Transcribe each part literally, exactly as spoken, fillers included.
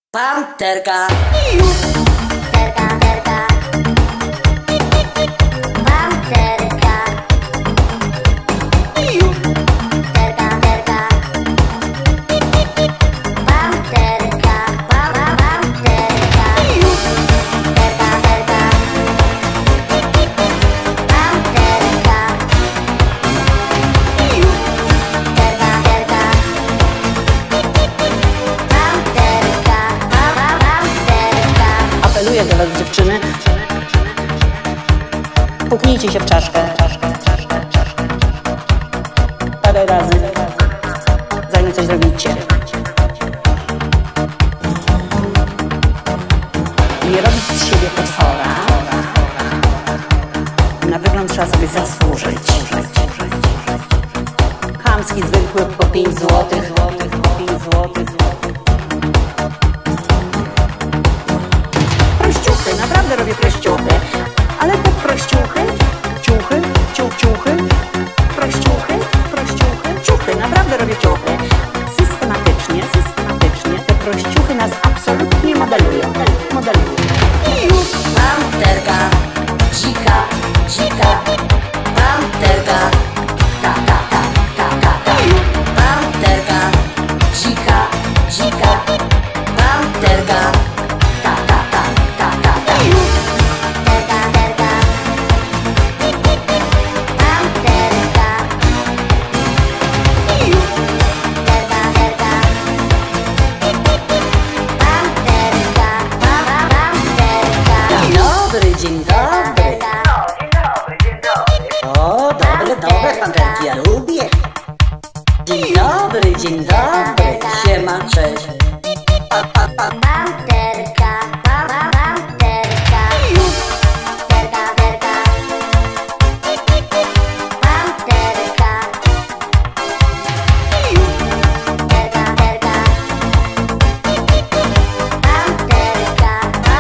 Panterka. Terka, terka. Panterka. Terka, terka. Panterka. Panterka. Terka, terka. Panterka. Terka, terka. Panterka. Panterka. Apeluję do was, dziewczyny. Puknijcie się w czaszkę. Parę razy. Zanim coś zrobicie. Nie robić z siebie potwora. Na wygląd trzeba sobie zasłużyć. Chamski, zwykły, po pięć złotych. Prościuchy, naprawdę robię prościuchy. Ale te prościuchy, ciuchy, ciuch, ciuchy, prościuchy, prościuchy, ciuchy, naprawdę robię ciuchy. Systematycznie, systematycznie te prościuchy nas absolutnie modelują. Modelują. Panterka, dzika, dzika, panterka, ta, ta, ta, ta, ta, ta. Panterka, dzika, dzika, panterka, ta, ta, ta, ta, ta, ta. Terka, terka. Panterka. Terka, terka. Panterka. Panterka. Dzień dobry, dzień dobry. O, dobre, dobre panterki, ja lubię. Dzień dobry, dzień dobry. Siema, cześć. Pa, pa, pa. Panterka. Panterka. Terka, terka. Panterka. Terka, terka. Panterka.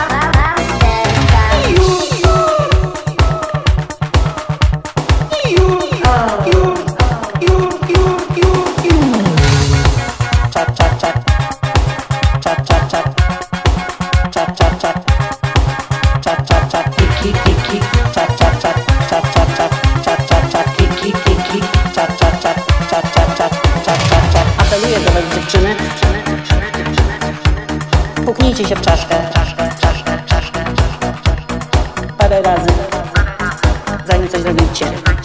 Czat, czat, czat. Czat, czat, czat. Czat, czat, czat. Czat, czat, czat. Kiki, kiki. Czat, czat, czat. Czat, czat, czat. Czat, czat, czat. Kiki, kiki. Czat, czat, czat. Czat, czat, czat. Czat, czat, czat. Apeluję do was, dziewczyny. Puknijcie się w czaszkę. Parę razy. Zanim coś zrobicie.